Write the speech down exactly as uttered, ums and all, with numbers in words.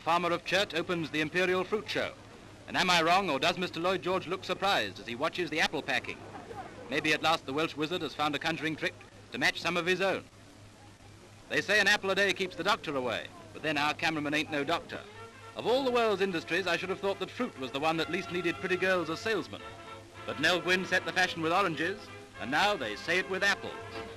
farmer of Churt opens the Imperial fruit show. And am I wrong, or does Mister Lloyd George look surprised as he watches the apple packing? Maybe at last the Welsh wizard has found a conjuring trick to match some of his own. They say an apple a day keeps the doctor away, but then our cameraman ain't no doctor. Of all the world's industries, I should have thought that fruit was the one that least needed pretty girls as salesmen. But Nell Gwynne set the fashion with oranges, and now they say it with apples.